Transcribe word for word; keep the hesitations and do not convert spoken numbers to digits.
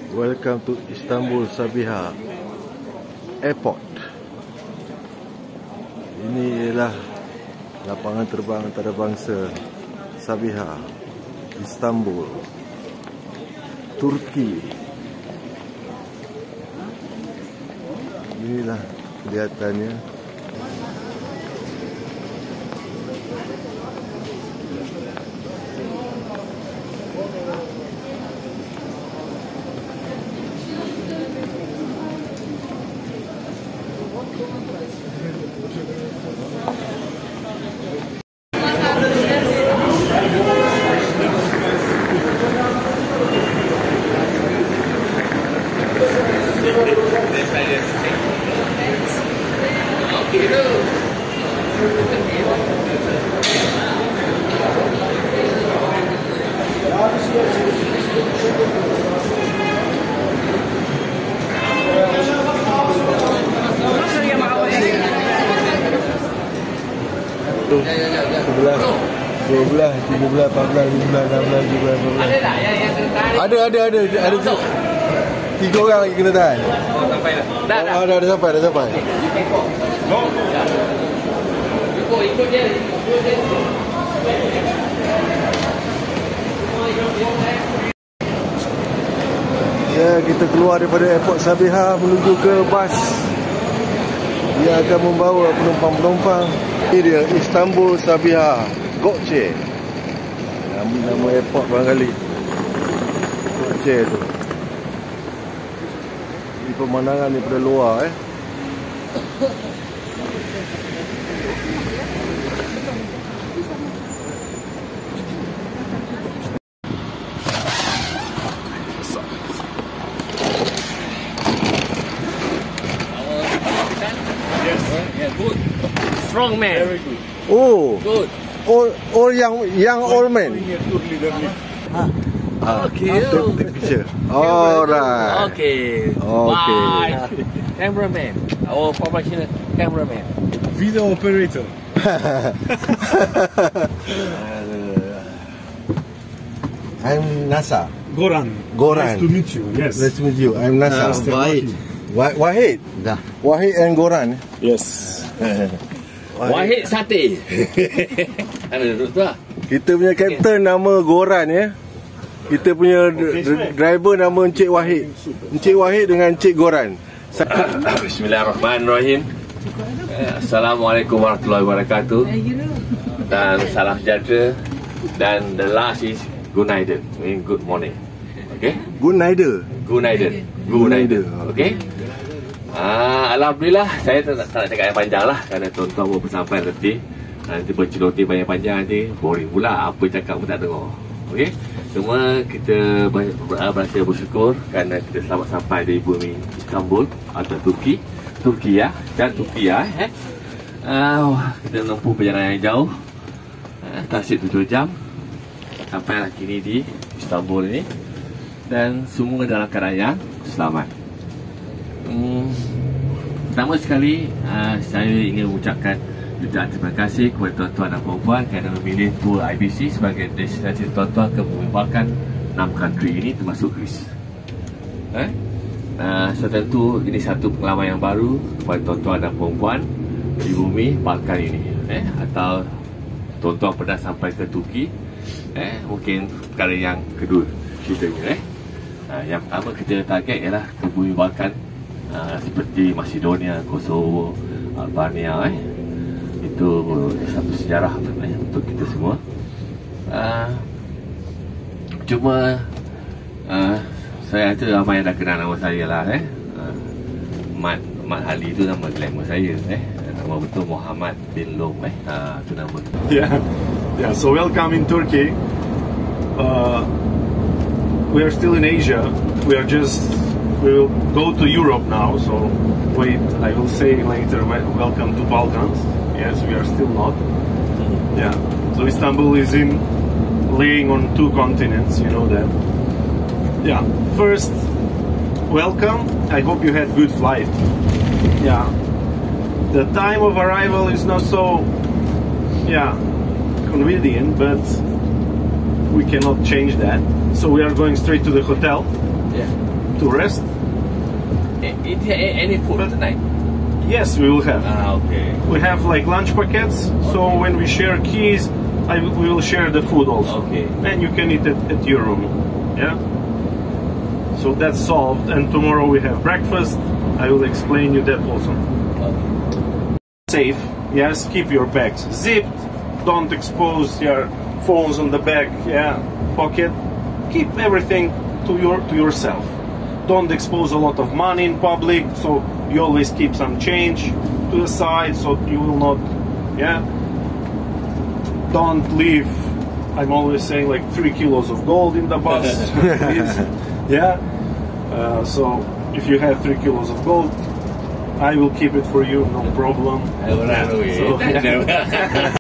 Welcome to Istanbul Sabiha Airport. Ini ialah lapangan terbang antarabangsa Sabiha, Istanbul, Turki. Inilah kelihatannya. sebelas, dua belas, tiga belas, empat belas, lima belas, enam belas, tujuh belas, lapan belas. Ada tak yang yang kena tahan? Ada, ada, ada. Ada tu. Tiga orang lagi kena tahan. Oh, sampai dah. Dah, dah. Oh, dah, dah sampai, dah sampai. No. Ikut, ikut dia. Ikut dia. Ya, kita keluar daripada airport Sabiha menuju ke bas. Dia akan membawa penumpang-penumpang. Ini dia Istanbul Sabiha Gökçe. Nama, nama airport barangkali Gökçe tu. Ini pemandangan daripada luar eh. Good. Strong man. Very good. Oh. Good. All, all young, young old men. Ah, okay. Take, take picture. Alright. Okay. Okay. Bye. Cameraman. Our professional cameraman. Video operator. I'm Nasa. Goran. Goran. Nice to meet you. Yes. Nice to meet you. I'm Nasa. Uh, Wahid. Wah Wahid. Dah. Wahid and Goran. Yes. Wahid sate. Ada tu lah. Kita punya kapten nama Goran ya. Kita punya driver nama Encik Wahid. Encik Wahid dengan Encik Goran. Bismillahirrahmanirrahim. Assalamualaikum warahmatullahi wabarakatuh. Dan salam sejahtera. Dan the last is Günaydın. Mean good morning. Okay? Günaydın. Günaydın. Günaydın. Okay? Ah, Alhamdulillah, saya tak, tak nak cakap yang panjang lah kerana tuan-tuan baru sampai nanti. Nanti berceloteh banyak-panjang nanti boring pula, apa cakap pun tak dengar. Okay? Cuma kita berasa bersyukur kerana kita selamat sampai di bumi Istanbul atau Turki. Turki ya, dan Turki ya eh. Ah, kita menempuh perjalanan yang jauh. Ah, transit tujuh jam. Sampailah kini di Istanbul ini. Dan semua dalam keadaan yang selamat. Hmm, pertama sekali uh, saya ingin mengucapkan jutaan terima kasih kepada tuan-tuan dan puan-puan kerana memilih tour I B C sebagai destinasi tuan-tuan ke bumi Balkan enam country ini termasuk Greece. Eh? Uh, so tentu ini satu pengalaman yang baru kepada tuan-tuan dan puan-puan di bumi Balkan ini. Eh? Atau tuan-tuan pernah sampai ke Turki, eh? Mungkin perkara yang kedua ceritanya. Eh? Uh, yang pertama kita target ialah ke bumi Balkan uh, seperti Macedonia, Kosovo, Albania. Eh? Itu satu sejarah eh, untuk kita semua. Uh, cuma uh, saya rasa ramai yang dah kenal nama saya lah. Eh? Uh, Mat, Mat Ali itu nama glamour saya. Eh? Nama betul Muhammad bin Lom. Eh? Uh, itu nama. Yeah, yeah. So welcome in Turkey. Uh, We are still in Asia. We are just, we will go to Europe now. So wait, I will say later, welcome to Balkans. Yes, we are still not. Yeah. So Istanbul is in, laying on two continents, you know that. Yeah. First, welcome. I hope you had good flight. Yeah. The time of arrival is not so, yeah, convenient, but we cannot change that. So we are going straight to the hotel. Yeah. to rest. Is there any food tonight? Yes, we will have. Ah, okay. We have like lunch packets, so Okay. when we share keys, I will, we will share the food also. Okay. And you can eat it at your room. Yeah. So that's solved. And tomorrow we have breakfast. I will explain you that also. Okay. Safe. Yes. Keep your bags zipped. Don't expose your phones on the back. Yeah. Pocket. Keep everything to your to yourself. Don't expose a lot of money in public. So you always keep some change to the side, so you will not. Yeah. Don't leave. I'm always saying like three kilos of gold in the bus. Please. Yeah. Uh, so if you have three kilos of gold, I will keep it for you, no problem. I will run away. So, yeah.